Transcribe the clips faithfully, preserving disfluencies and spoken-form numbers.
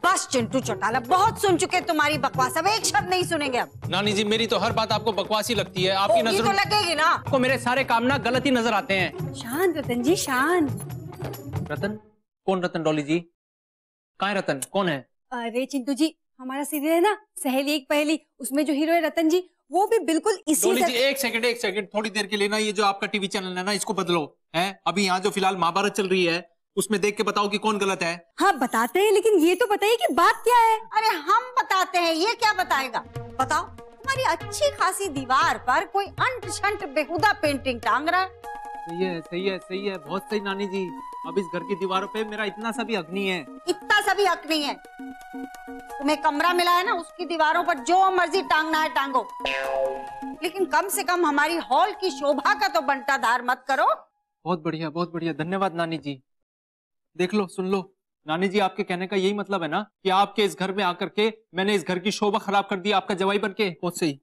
बस चिंटू चौटाला, बहुत सुन चुके तुम्हारी बकवास, अब एक शब्द नहीं सुनेंगे अब। नानी जी मेरी तो हर बात आपको बकवास ही लगती है। आपकी नजर तो लगेगी ना। आपको मेरे सारे काम ना गलत ही नजर आते हैं। शांत रतन जी, शांत। रतन? कौन रतन डॉली जी? कहाँ है रतन? कौन है? अरे चिंटू जी, हमारा सीरियल है ना सहेली एक पहेली, उसमें जो हीरो है रतन जी, वो भी बिल्कुल इसी डॉली जी एक सेकंड एक सेकंड थोड़ी देर के लिए ना ये जो आपका टीवी चैनल है ना इसको बदलो। है अभी यहाँ जो फिलहाल महाभारत चल रही है उसमें देख के बताओ कि कौन गलत है। हाँ बताते हैं, लेकिन ये तो बताइए कि बात क्या है। अरे हम बताते हैं, ये क्या बताएगा? बताओ। हमारी अच्छी खासी दीवार पर कोई अंट शंट बेहुदा पेंटिंग टांग रहा है। सही है सही है सही है, बहुत सही नानी जी। अब इस घर की दीवारों पे मेरा इतना सा भी हक नहीं है। इतना सा भी हक नहीं है। तुम्हें कमरा मिला है ना, उसकी दीवारों पर जो मर्जी टांगना है टांगो, लेकिन कम से कम हमारी हॉल की शोभा का तो बंटाधार मत करो। बहुत बढ़िया बहुत बढ़िया, धन्यवाद नानी जी। देख लो सुन लो नानी जी, आपके कहने का यही मतलब है ना कि आपके इस घर में आकर के मैंने इस घर की शोभा खराब कर दी आपका जवाई बन के। बहुत सही।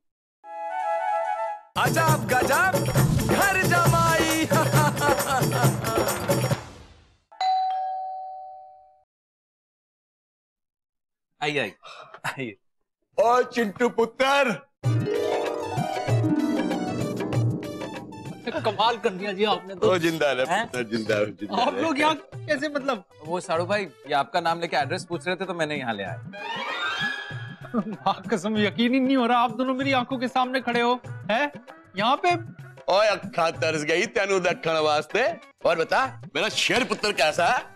अजब गजब घर जमाई। आइए आइए आइए। ओ चिंटू पुत्र, कमाल कर दिया जी आपने तो। ओ जिंदा रहे पुत्र, जिंदा रहे, जिंदा आप रहे। लोग यहाँ कैसे? मतलब वो साड़ू भाई ये आपका नाम लेके एड्रेस पूछ रहे थे तो मैंने यहाँ ले आया। कसम यकीन ही नहीं हो रहा, आप दोनों मेरी आंखों के सामने खड़े हो हैं यहाँ पे। ओए अखा तरस गई तेनू देखने वास्ते। और बता मेरा शेर पुत्र कैसा है?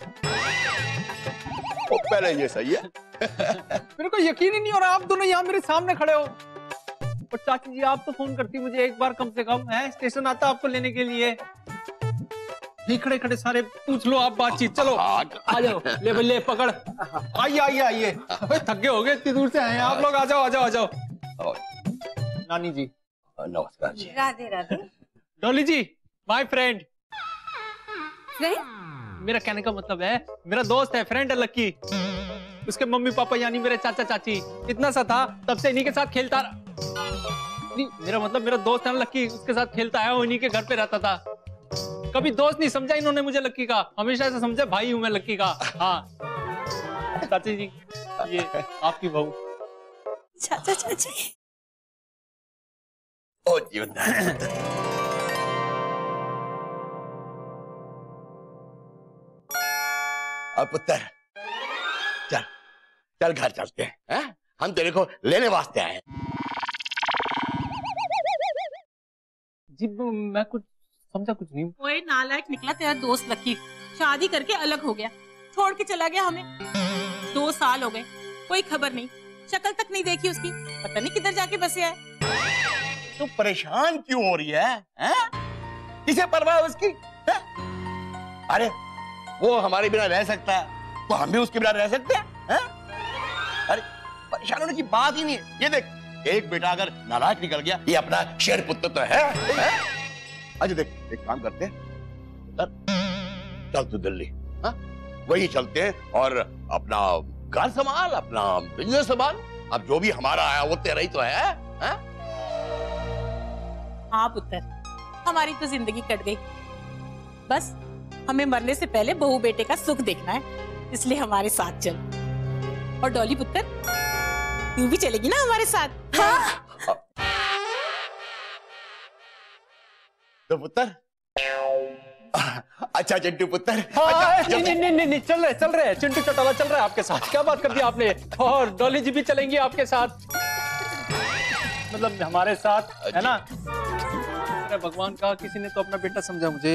ओ पहले ये सही है। मेरे को यकीन ही नहीं हो रहा, आप दोनों यहाँ मेरे सामने खड़े हो। और चाची जी आप तो फोन करती मुझे एक बार कम से कम, है स्टेशन आता आपको लेने के लिए। नहीं खड़े खड़े सारे पूछ लो आप बातचीत। चलो आ जाओ, ले ले पकड़। आइए आइए आइए, थक गए हो गए इतनी दूर से आए हैं आप लोग। आ जाओ आ जाओ आ जाओ। नानी जी नमस्कार जी। Radhe Radhe. Dolly ji my friend. Friend? मेरा कहने का मतलब है मेरा दोस्त है, फ्रेंड है लक्की। उसके मम्मी पापा यानी मेरे चाचा चाची, इतना सा था तब से इन्हीं के साथ खेलता। नहीं मेरा मतलब मेरा दोस्त है लक्की, उसके साथ खेलता है, वो इन्हीं के घर पे रहता था। कभी दोस्त नहीं समझा इन्होंने मुझे लक्की का, हमेशा ऐसा समझा भाई हूं मैं लक्की का। हाँ चाची जी ये आपकी बहू। चाचा चाची। ओ जीवन। अब पुत्र चल चल घर चलते हैं, हैं? हम तेरे को लेने वास्ते आए हैं। जी मैं कुछ समझा कुछ नहीं। ओए नालायक निकला तेरा दोस्त लक्की, शादी करके अलग हो गया, छोड़ के चला गया हमें। दो साल हो गए, कोई खबर नहीं, शक्ल तक नहीं देखी उसकी, पता नहीं किधर जाके बसे है। तो परेशान क्यों हो रही है, हैं? किसे परवाह है उसकी? है? अरे वो हमारे बिना रह सकता है तो हम भी उसके बिना रह सकते हैं, हैं? अरे परेशान होने की बात ही नहीं है। ये देख एक बेटा अगर नालायक निकल गया, ये अपना शेर पुत्र तो है, है? अच्छा देख एक काम करते हैं, चल तू दिल्ली, हाँ? वही चलते हैं और अपना घर संभाल, अपना बिजनेस संभाल। अब जो भी हमारा आया वो तेरा ही तो है, है? हाँ पुत्र, हमारी तो जिंदगी कट गई, बस हमें मरने से पहले बहू बेटे का सुख देखना है, इसलिए हमारे साथ चल। और डॉली पुत्र तू भी चलेगी ना हमारे साथ? हाँ। तो पुत्र अच्छा चिंटू पुत्र। हाँ, अच्छा, नहीं, नहीं नहीं नहीं चल रहे चल रहे चिंटू चौटाला चल रहा है आपके साथ। क्या बात कर दी आपने? और डॉली जी भी चलेंगी आपके साथ, मतलब हमारे साथ, है ना? अरे भगवान का किसी ने तो अपना बेटा समझा मुझे।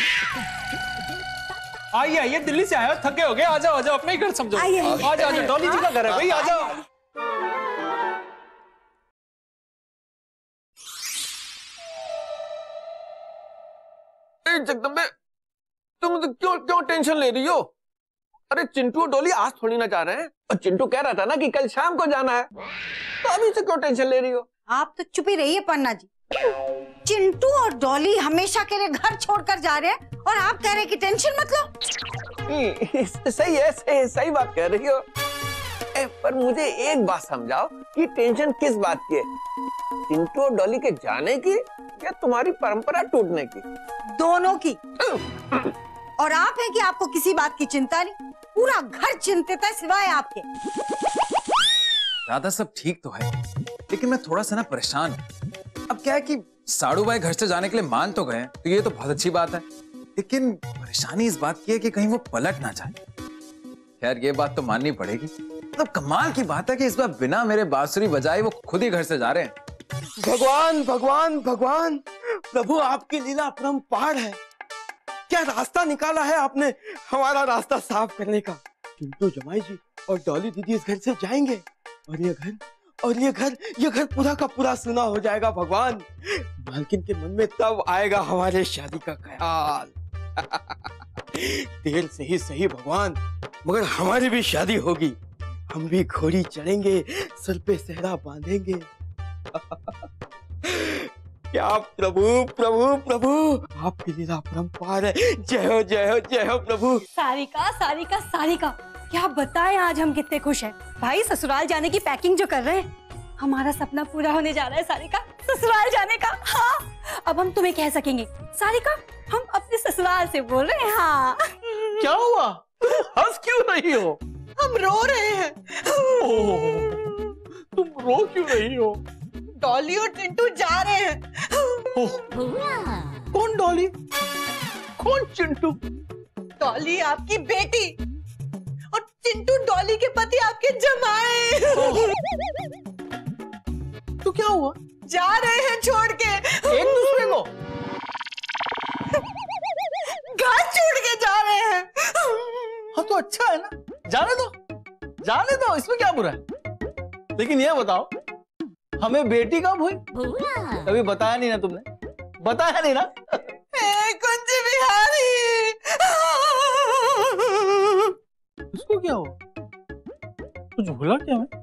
आइए आइए, दिल्ली से आए हो, थके हो गए, आ जाओ आ जाओ, अपना ही घर समझो। आ जाओ आ जाओ, डॉली जी का घर है भाई, आ जाओ। जगदम्बे तुम तो क्यों क्यों टेंशन ले रही हो? अरे चिंटू और डॉली आज थोड़ी ना जा रहे हैं, और चिंटू कह रहा था ना कि कल शाम को जाना है, तो अभी से क्यों टेंशन ले रही हो? आप तो चुप ही रहिए पन्ना जी। चिंटू और डॉली हमेशा के लिए घर छोड़कर जा रहे हैं और आप कह रहे हैं कि टेंशन मत लो। सही है, सही सही बात कह रही हो। ए, पर मुझे एक बात समझाओ कि टेंशन किस बात की है, चिंटू और डॉली के जाने की या तुम्हारी परंपरा टूटने की? दोनों की। और आप हैं कि आपको किसी बात की चिंता नहीं। पूरा घर चिंतित है सिवाय आपके। राधा सब ठीक तो है, लेकिन मैं थोड़ा सा ना परेशान हूं। अब क्या है कि साड़ू भाई घर से जाने के लिए मान तो गए, तो ये तो बहुत अच्छी बात है, लेकिन परेशानी इस बात की है कि कहीं वो पलट ना जाए। खैर ये बात तो माननी पड़ेगी। मतलब कमाल की बात है कि इस बार बिना मेरे बांसुरी बजाए वो खुद ही घर से जा रहे हैं। भगवान भगवान भगवान, प्रभु आपकी लीला अपरंपार है। क्या रास्ता निकाला है आपने हमारा रास्ता साफ करने का। चिंटू जमाई जी और डॉली दीदी इस घर से जाएंगे और ये घर और ये घर ये घर पूरा का पूरा सुना हो जाएगा। भगवान, मालकिन के मन में तब आएगा हमारे शादी का ख्याल। देर से ही सही भगवान, मगर हमारी भी शादी होगी। हम भी घोड़ी चढ़ेंगे, सर पे सेहरा बांधेंगे। क्या प्रभु प्रभु प्रभु, आपकी लीला अपरंपार है। जय हो जय हो जय हो प्रभु। सारिका सारिका सारिका, क्या बताएं आज हम कितने खुश हैं। भाई ससुराल जाने की पैकिंग जो कर रहे हैं, हमारा सपना पूरा होने जा रहा है सारिका, ससुराल जाने का। हाँ, अब हम तुम्हें कह सकेंगे सारिका, हम अपने ससुराल से बोल रहे हैं। हाँ। क्या हुआ, हंस क्यों रही हो? हम रो रहे हैं। तुम रो क्यों रही हो? डॉली और चिंटू जा रहे हैं। कौन डॉली, कौन चिंटू? डॉली आपकी बेटी और चिंटू डॉली के पति आपके जमाए। तो क्या हुआ? जा रहे हैं छोड़ के एक दूसरे को घर छोड़ के जा रहे हैं। हाँ तो अच्छा है ना, जाने दो जाने दो, इसमें क्या बुरा है। लेकिन ये बताओ, हमें बेटी कब हुई? कभी बताया नहीं ना तुमने, बताया नहीं ना। कुंज बिहारी, इसको क्या हुआ, कुछ भूला क्या मैं?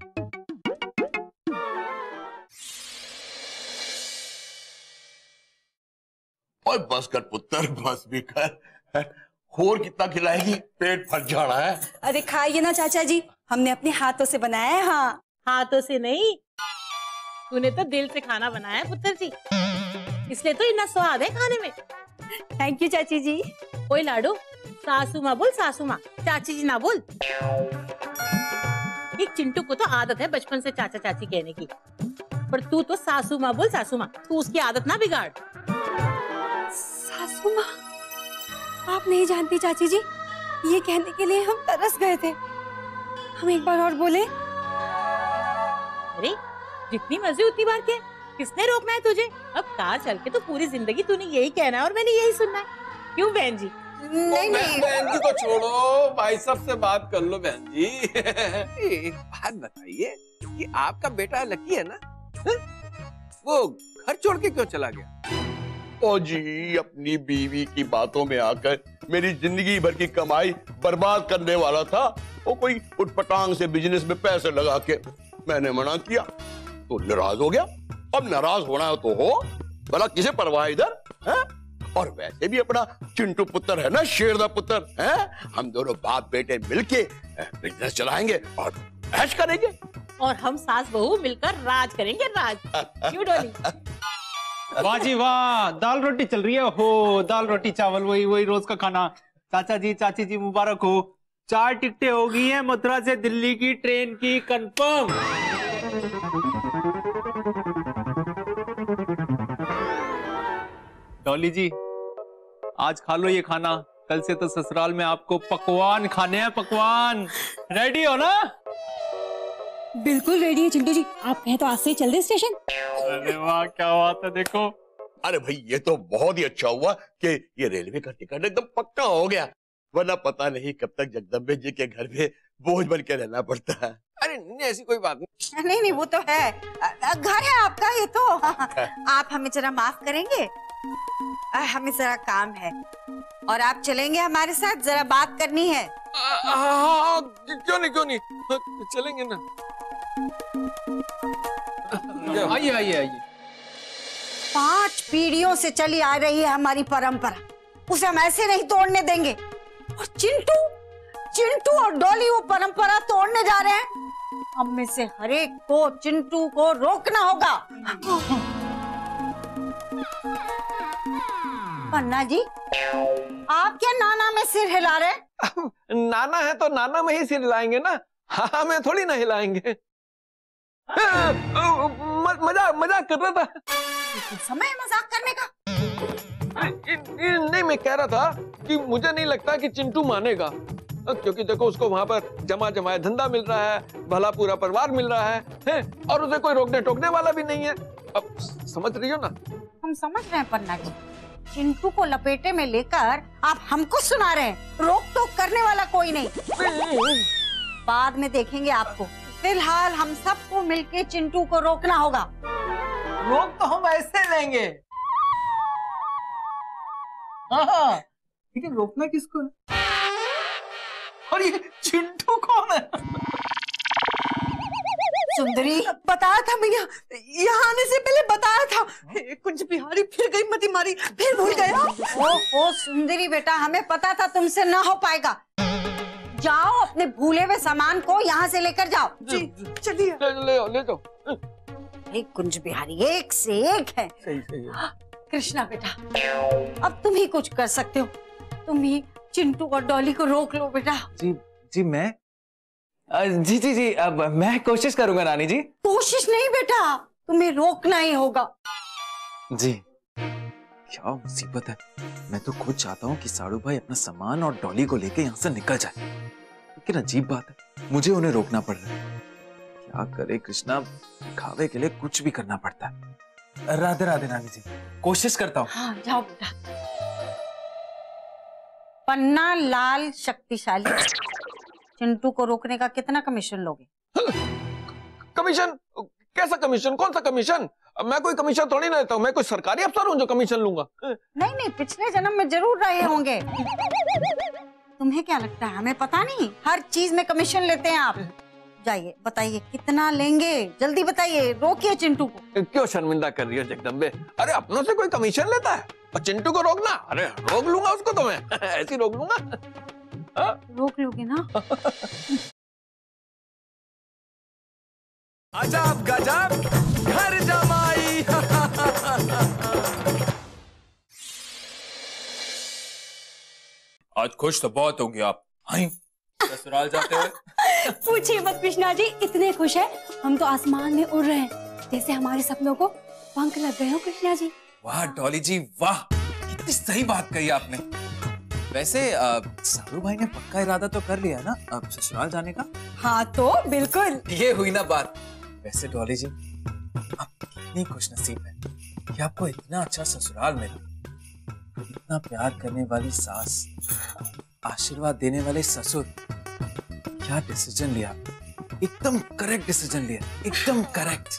और बस कर पुत्र, बस भी कर। खोर कितना खिलाएगी, पेट फट जाना है। अरे खाइए ना चाचा जी, हमने अपने हाथों से बनाया है। हाँ, हाथों से नहीं, तूने तो दिल से खाना बनाया है पुत्र जी, इसलिए तो इतना स्वाद है खाने में। थैंक यू चाची जी। ओए लाडो, सासू माँ बोल, सासू माँ, चाची जी ना बोल। एक चिंटू को तो आदत है बचपन से चाचा चाची कहने की, पर तू तो सासू माँ बोल, सासू माँ। तू उसकी आदत ना बिगाड़। सासू माँ, आप नहीं जानती चाची जी, ये कहने के लिए हम तरस गए थे। हम एक बार और बोले। अरे जितनी मर्जी उतनी बार कह, किसने रोकना है तुझे? अब कार चल के तो पूरी जिंदगी तूने यही कहना है और मैंने यही सुनना है। क्यों बहन जी? नहीं नहीं, बहन जी को छोड़ो, भाई साहब से बात कर लो बहन जी। एक बात बताइए कि आपका बेटा लकी है ना, है? वो घर छोड़ के क्यों चला गया? ओ जी, अपनी बीवी की बातों में आकर मेरी जिंदगी भर की कमाई बर्बाद करने वाला था। वो कोई उठपटांग से बिजनेस में पैसे लगा के, मैंने मना किया तो नाराज हो गया। अब नाराज होना है तो हो, भला किसे परवाह इधर है? और वैसे भी अपना चिंटू पुत्र है ना, शेर दा पुत्र है। हम दोनों बाप बेटे मिलके बिजनेस चलाएंगे और ऐश करेंगे। और हम सास बहू मिलकर राज करेंगे, राज। क्यों डोली? वाह जी वाह, दाल रोटी चल रही है। हो, दाल रोटी चावल, वही वही रोज का खाना। चाचा जी चाची जी मुबारक हो, चार टिकटें हो गई हैं मथुरा से दिल्ली की ट्रेन की कंफर्म। डॉली जी, आज खा लो ये खाना, कल से तो ससुराल में आपको पकवान खाने हैं, पकवान। रेडी हो ना? बिल्कुल रेडी है चिंटू जी, आप कहें तो आज से ही चल दे स्टेशन। अरे वाह, क्या बात है। देखो, अरे भाई, ये तो बहुत ही अच्छा हुआ कि ये रेलवे का टिकट एकदम पक्का हो गया, वरना पता नहीं कब तक जगदम्बे जी के घर में बोझ बन के रहना पड़ता है। अरे नहीं, ऐसी कोई बात नहीं। नहीं नहीं, वो तो है, घर है आपका ये तो। आप हमें जरा माफ करेंगे, हमें जरा काम है और आप चलेंगे हमारे साथ, जरा बात करनी है। हाँ, क्यों नहीं क्यों नहीं, चलेंगे ना। आइए आइए आइए। पांच पीढ़ियों से चली आ रही है हमारी परंपरा, उसे हम ऐसे नहीं तोड़ने देंगे। और चिंटू चिंटू और डॉली वो परंपरा तोड़ने जा रहे हैं। हम में से हर एक को चिंटू को रोकना होगा। पन्ना जी, आप क्या नाना में सिर हिला रहे हैं? नाना है तो नाना में ही सिर हिलाएंगे ना, हाँ में थोड़ी ना हिलाएंगे। मजाक मजाक कर रहा था। समय मजाक करने का। नहीं, मैं कह रहा था कि मुझे नहीं लगता कि चिंटू मानेगा, क्योंकि देखो उसको वहां पर जमा जमाया धंधा मिल रहा है, भला पूरा परिवार मिल रहा है, है? और उसे कोई रोकने टोकने वाला भी नहीं है। अब समझ रही हो ना? हम समझ रहे हैं पन्ना जी, चिंटू को लपेटे में लेकर आप हमको सुना रहे हैं, रोक टोक करने वाला कोई नहीं। बाद में देखेंगे आपको। फिलहाल हम सबको मिलके चिंटू को रोकना होगा। रोक तो हम ऐसे लेंगे, हाँ, लेकिन रोकना किसको है? और ये चिंटू कौन है? सुंदरी, बताया था भैया, यहाँ आने से पहले बताया था। कुछ बिहारी फिर गई मती मारी, फिर भूल गया। ओ, ओ सुंदरी बेटा, हमें पता था तुमसे ना हो पाएगा। जाओ अपने भूले हुए सामान को यहाँ से लेकर जाओ। जी चलिए। ले ले ले जाओ। एक कुंज बिहारी एक से एक है। सही सही है। कृष्णा बेटा, अब तुम ही कुछ कर सकते हो, तुम ही चिंटू और डॉली को रोक लो बेटा। जी जी मैं जी जी जी अब मैं कोशिश करूंगा नानी जी। कोशिश नहीं बेटा, तुम्हें रोकना ही होगा। जी क्या मुसीबत है, मैं तो खुद चाहता हूँ कि साड़ू भाई अपना सामान और डॉली को लेके यहाँ से निकल जाए, लेकिन अजीब बात है मुझे उन्हें रोकना पड़ रहा है। क्या करे कृष्णा, खावे के लिए कुछ भी करना पड़ता है। राधे राधे नानी जी, कोशिश करता हूँ। हाँ जाओ बेटा। पन्ना लाल शक्तिशाली, चिंटू को रोकने का कितना कमीशन लोगे? कमीशन? कैसा कमीशन? कौन सा कमीशन? मैं कोई कमीशन थोड़ी ना लेता हूँ, मैं कोई सरकारी अफसर हूँ जो कमीशन लूंगा। नहीं नहीं, पिछले जन्म में जरूर रहे होंगे। तुम्हें क्या लगता है हमें पता नहीं? हर चीज में कमीशन लेते हैं आप। जाइए बताइए कितना लेंगे, जल्दी बताइए, रोकिए चिंटू को। क्यों शर्मिंदा कर रही हो जगदम्बे? अरे अपनों से कोई कमीशन लेता है और चिंटू को रोकना? अरे रोक लूंगा उसको तो मैं ऐसे रोक लूंगा। हाँ? रोक लोगे ना? अजब गजब घर जमाई। आज खुश तो बहुत होंगे आप ससुराल जाते हुए। पूछिए मत कृष्णा जी, इतने खुश हैं हम तो आसमान में उड़ रहे हैं, जैसे हमारे सपनों को पंख लग गए हो कृष्णा जी। वाह डॉली जी वाह, कितनी सही बात कही आपने। वैसे साड़ू भाई ने पक्का इरादा तो कर लिया ना अब ससुराल जाने का? हाँ तो बिल्कुल। ये हुई ना बात। वैसे डॉली जी आप कितनी खुशनसीब है कि आपको इतना अच्छा ससुराल मिला, इतना प्यार करने वाली सास, आशीर्वाद देने वाले ससुर। क्या डिसीजन लिया, एकदम करेक्ट डिसीजन लिया, एकदम करेक्ट।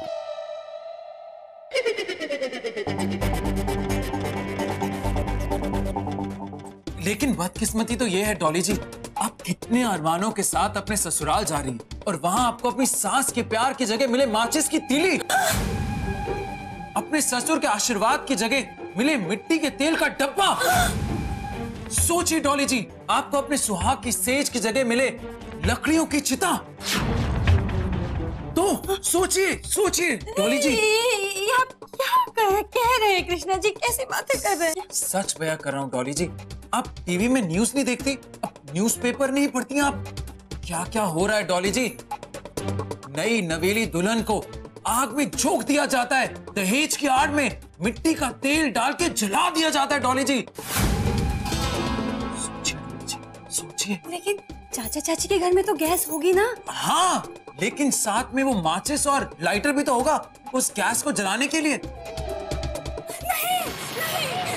लेकिन बदकिस्मती तो ये है डॉली जी, आप कितने अरमानों के साथ अपने ससुराल जा रही हैं और वहां आपको अपनी सास के प्यार की जगह मिले माचिस की तीली, अपने ससुर के आशीर्वाद की जगह मिले मिट्टी के तेल का डब्बा। सोचिए डॉली जी, आपको अपने सुहाग की सेज की जगह मिले लकड़ियों की चिता। तो सोचिए सोचिए डॉली जी। ये आप क्या कह, कह रहे हैं कृष्णा जी, कैसी बातें कर रहे हैं? सच बयां कर रहा हूँ डॉली जी, आप टीवी में न्यूज नहीं देखती, अब न्यूज़पेपर नहीं पढ़ती आप? क्या क्या हो रहा है डॉली जी? नई नवेली दुल्हन को आग में झोंक दिया जाता है, दहेज की आड़ में मिट्टी का तेल डाल के जला दिया जाता है डॉली जी। सोचिए। लेकिन चाचा चाची के घर में तो गैस होगी ना? हाँ, लेकिन साथ में वो माचिस और लाइटर भी तो होगा उस गैस को जलाने के लिए। नहीं, नहीं,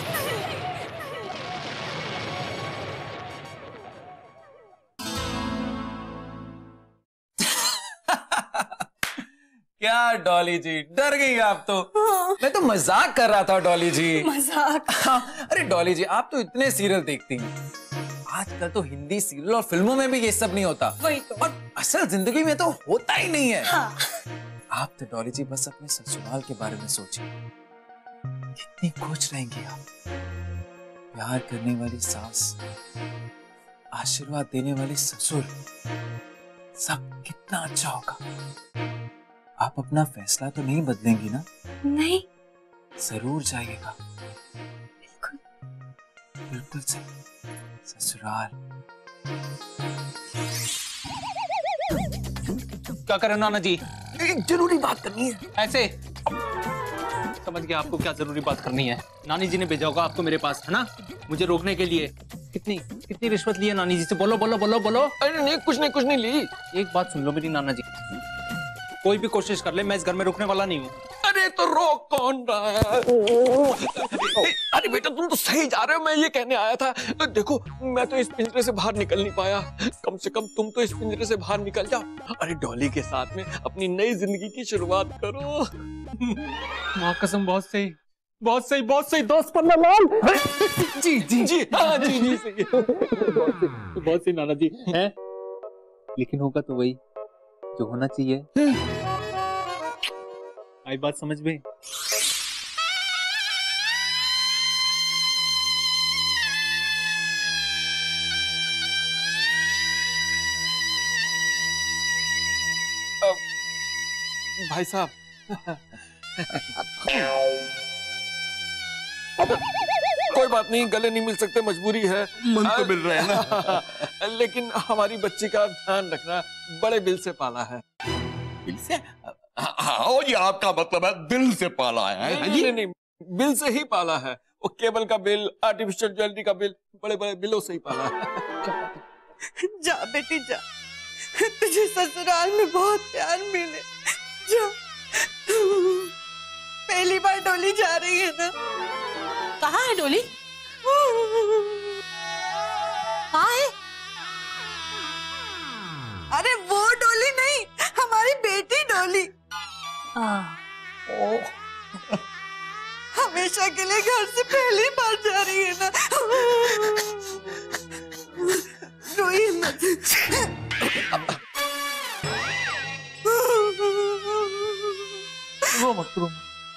क्या डॉली जी डर गई आप तो? हाँ। मैं तो मजाक कर रहा था डॉली जी। मजाक? हाँ, अरे डॉली जी आप तो इतने सीरियल देखती हैं, आजकल तो हिंदी सीरियल और फिल्मों में भी ये सब नहीं होता। वही तो। और असल जिंदगी में तो होता ही नहीं है। हाँ। आप तो डॉली जी बस अपने ससुराल के बारे में सोचिए, कितनी खुश रहेंगी आप। प्यार करने वाली सास, आशीर्वाद देने वाले ससुर, सब कितना अच्छा होगा। आप अपना फैसला तो नहीं बदलेंगी ना? नहीं। जरूर जाइएगा। बिल्कुल बिल्कुल सही। ससुराल क्या करें नाना जी? एक जरूरी बात करनी है। ऐसे समझ गया, आपको क्या जरूरी बात करनी है। नानी जी ने भेजा होगा आपको मेरे पास, है ना, मुझे रोकने के लिए। कितनी कितनी रिश्वत ली है नानी जी से? बोलो बोलो बोलो बोलो। अरे नहीं, कुछ नहीं कुछ नहीं ली। एक बात सुन लो मेरी नाना जी, कोई भी कोशिश कर ले, मैं इस घर में रुकने वाला नहीं हूँ। अरे तो रोक कौन रहा है? अरे बेटा तुम तो सही जा रहे हो, मैं ये कहने आया था। देखो मैं तो इस पिंजरे से बाहर निकल नहीं पाया, कम से कम तुम तो इस पिंजरे से बाहर निकल जाओ। अरे डॉली के साथ में अपनी नई जिंदगी की शुरुआत करो। माँ कसम, बहुत सही बहुत सही बहुत सही दोस्त पन्ना लाल। जी जी जी हाँ जी जी सही। बहुत सही नाना जी है, लेकिन होगा तो वही जो होना चाहिए। आई बात समझ में? भाई साहब कोई बात नहीं, गले नहीं मिल सकते, मजबूरी है। मन तो मिल रहा है ना। लेकिन हमारी बच्ची का ध्यान रखना, बड़े बिल से पाला है। दिल से? हाँ जी, आपका मतलब है दिल से पाला है? नहीं, नहीं नहीं, बिल से ही पाला है। वो केबल का बिल, आर्टिफिशियल ज्वेलरी का बिल, बड़े बड़े बिलों से ही पाला है। जा बेटी जा, तुझे ससुराल में बहुत प्यार मिले। जा, पहली बार डोली जा रही है ना? कहाँ है डोली? कहाँ है? अरे वो डोली नहीं, हमारी बेटी डोली। हमेशा के लिए घर से पहली बार जा रही है ना। रोइए मत। रो मत रो।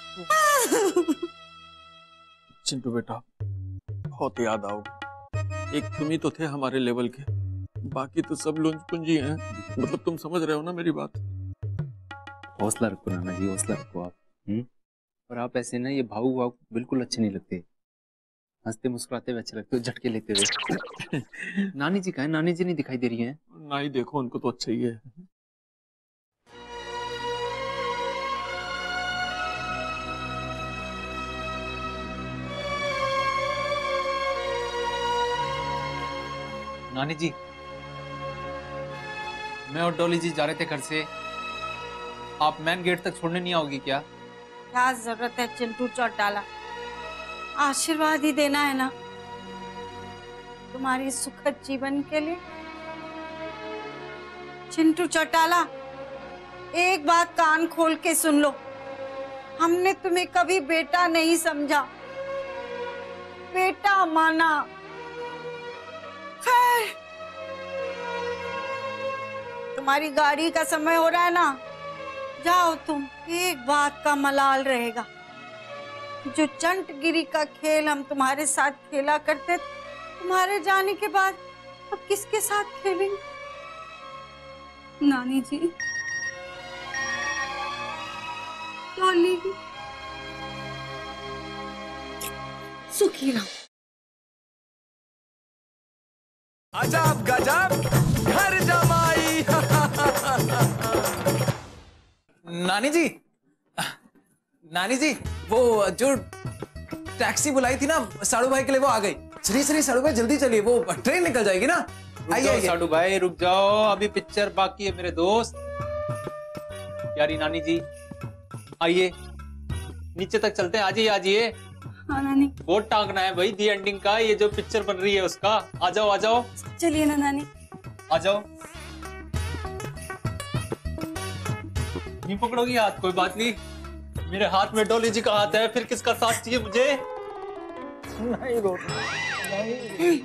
चिंटू बेटा बहुत याद आओगे। एक तुम ही तो थे हमारे लेवल के, बाकी तो सब लुंज पुंजी हैं। मतलब तुम समझ रहे हो ना मेरी बात? हौसला रखो नाना जी, हौसला रखो आप। हम्म और आप ऐसे ना, ये भावुक भावुक बिल्कुल अच्छे नहीं लगते। हंसते मुस्कुराते हुए अच्छे लगते हो, झटके लेते हुए। नानी जी कहाँ है? नानी जी नहीं दिखाई दे रही हैं। ना ही देखो, उनको तो अच्छा ही है। नानी जी, मैं और डॉली जी जा रहे थे घर से, आप मेन गेट तक छोड़ने नहीं आओगी क्या? क्या जरूरत है चिंटू चौटाला, आशीर्वाद ही देना है ना तुम्हारी सुखद जीवन के लिए। चिंटू चौटाला, एक बात कान खोल के सुन लो, हमने तुम्हें कभी बेटा नहीं समझा, बेटा माना। खैर, तुम्हारी गाड़ी का समय हो रहा है ना, जाओ तुम। एक बात का मलाल रहेगा, जो चंटगिरी का खेल हम तुम्हारे साथ खेला करते, तुम्हारे जाने के बाद अब किसके साथ खेलेंगे? नानी जी, डॉली सुखी रहो। अजब गजब घर जमाई। नानी जी, नानी जी, वो जो टैक्सी बुलाई थी ना साड़ू भाई के लिए, वो आ गई। चलिए चलिए साड़ू भाई, जल्दी चलिए, वो ट्रेन निकल जाएगी ना। आइए साड़ू भाई, रुक जाओ, अभी पिक्चर बाकी है मेरे दोस्त। प्यारी नानी जी, आइए नीचे तक चलते हैं। आजिए आजिए। हाँ नानी। वो टांगना है भाई दी एंडिंग का, ये जो पिक्चर बन रही है उसका। आ जाओ आ जाओ। चलिए ना नानी। आ जाओ। नहीं पकड़ोगी हाथ? कोई बात नहीं, मेरे हाथ में डॉली जी का हाथ है, फिर किसका साथ चाहिए मुझे? नहीं रो नहीं।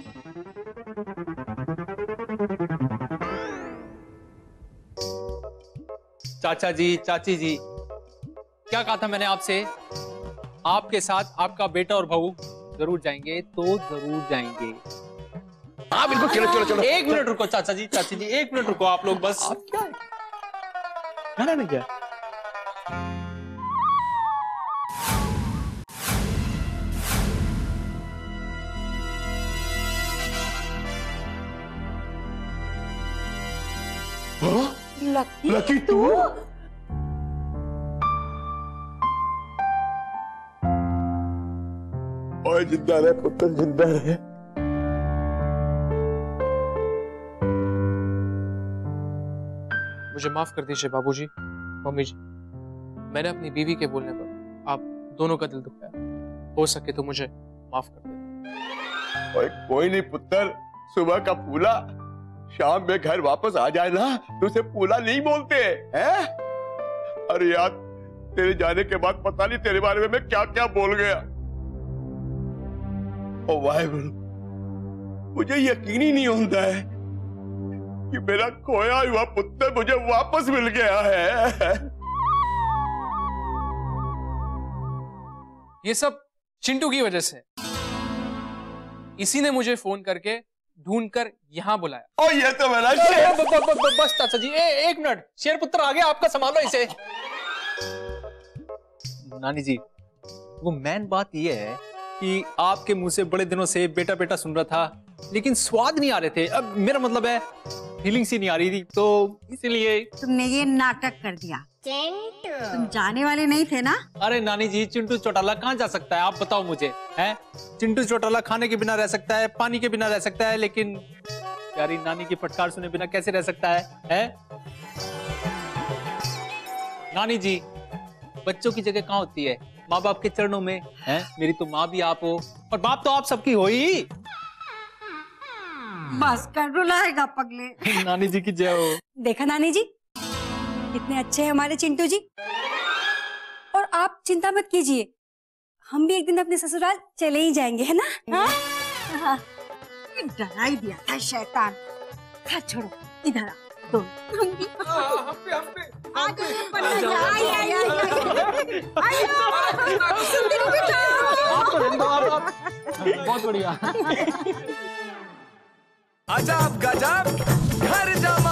चाचा जी, चाची जी, क्या कहा था मैंने आपसे? आपके साथ आपका बेटा और बहू जरूर जाएंगे, तो जरूर जाएंगे। हाँ बिल्कुल, चलो चलो चलो। एक मिनट रुको चाचा जी, चाची जी, एक मिनट रुको आप लोग बस। आप क्या है? क्या नहीं क्या? लकी लकी तू? ओए जिंदा रहे पुत्र, जिंदा रहे। मुझे माफ कर दीजिए बाबूजी, मम्मी जी। मैंने अपनी बीवी के बोलने पर आप दोनों का दिल दुखाया। हो सके तो मुझे माफ कर दे। ओए कोई नहीं पुत्र, सुबह का पूला शाम में घर वापस आ जाए ना तो उसे पूला नहीं बोलते हैं। अरे यार, तेरे जाने के बाद पता नहीं तेरे बारे में मैं क्या क्या बोल गया। ओ वाहेगुरु, मुझे यकीन ही नहीं होता है कि मेरा खोया हुआ पुत्र मुझे वापस मिल गया है। ये सब चिंटू की वजह से। इसी ने मुझे फोन करके ढूंढकर यहाँ बुलाया। ओ ये तो मेरा शेर। ब, ब, ब, ब, बस चाचा जी, ए, एक मिनट। शेर पुत्र आ गया आपका, संभालो इसे। नानी जी, वो मेन बात ये है कि आपके मुंह से बड़े दिनों से बेटा बेटा सुन रहा था, लेकिन स्वाद नहीं आ रहे थे। अब मेरा मतलब है फीलिंग सी नहीं आ रही थी, तो इसीलिए तुमने ये नाटक कर दिया। तुम जाने वाले नहीं थे ना? अरे नानी जी, चिंटू चौटाला कहाँ जा सकता है, आप बताओ मुझे। हैं? चिंटू चौटाला खाने के बिना रह सकता है, पानी के बिना रह सकता है, लेकिन प्यारी नानी की फटकार सुने बिना कैसे रह सकता है, हैं? नानी जी, बच्चों की जगह कहाँ होती है? माँ बाप के चरणों में। हैं? मेरी तो माँ भी आप हो, और बाप तो आप सबकी हो ही। बस कर, रुलाएगा पगले। नानी जी की जय हो। देखा नानी जी, कितने अच्छे हैं हमारे चिंटू जी। और आप चिंता मत कीजिए, हम भी एक दिन अपने ससुराल चले ही जाएंगे, है ना? हाँ? डरा ही दिया था शैतान। खा छोड़ो, इधर आ। तुम बहुत बढ़िया। अजब गजब घर जमाई।